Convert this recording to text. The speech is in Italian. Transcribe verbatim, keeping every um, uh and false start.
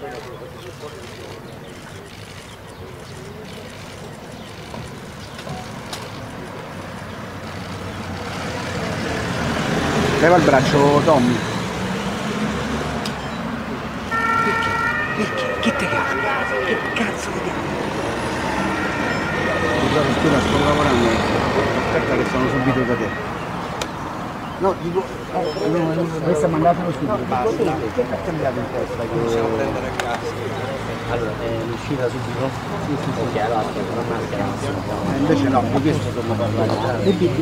Leva il braccio, Tommy. Perché? Che te cazzo? Che cazzo ti cazzo? Scusa, sto lavorando. Aspetta che sono subito da te. No, dico... No, no, questa mandatelo subito. Basta. Che ha cambiato in testa? Che possiamo prendere a casa. Allora, è l'uscita subito? Sì, sì, sì. Ok, allora aspetta, una maschera. Invece no, ho chiesto se torno a parlare.